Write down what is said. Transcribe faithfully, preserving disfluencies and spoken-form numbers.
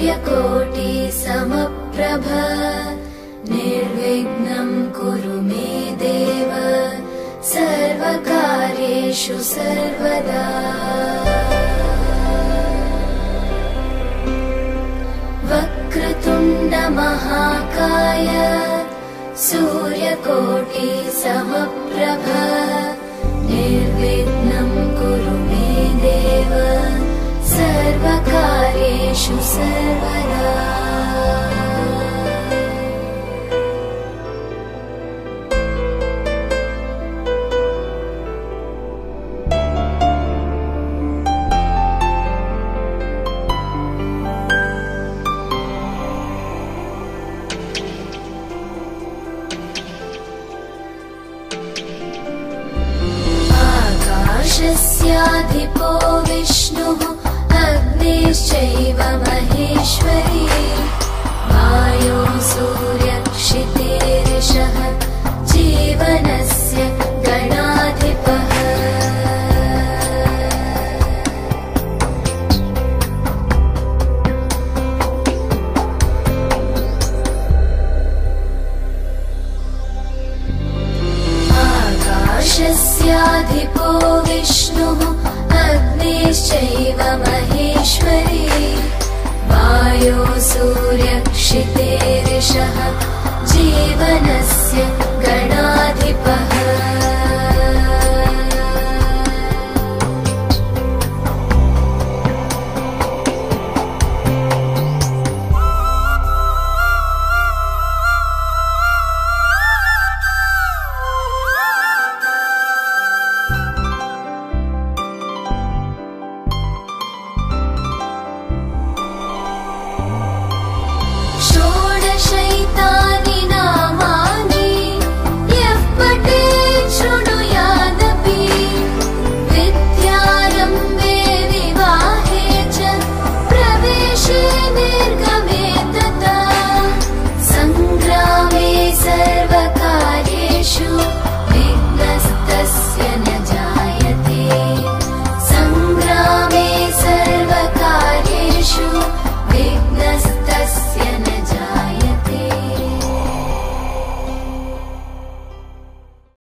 सूर्यकोटि समप्रभ निर्विघ्नं कुरु मे देव सर्वकार्येषु सर्वदा। वक्रतुण्ड महाकाय सूर्यकोटि समप्रभ निर्विघ्नं कुरु मे देव सर्वकार्येषु सर्वदा। आकाशस्याधिपो विष्णुः अग्निश्चैव महेश्वरी वायो सूर्यक्षितेरिषः जीवनस्य गणाधिपः। आकाशस्याधिपो विष्णुः अग्निश्चैव महेश्वरी वायो सूर्यक्षितेरिषः जीवन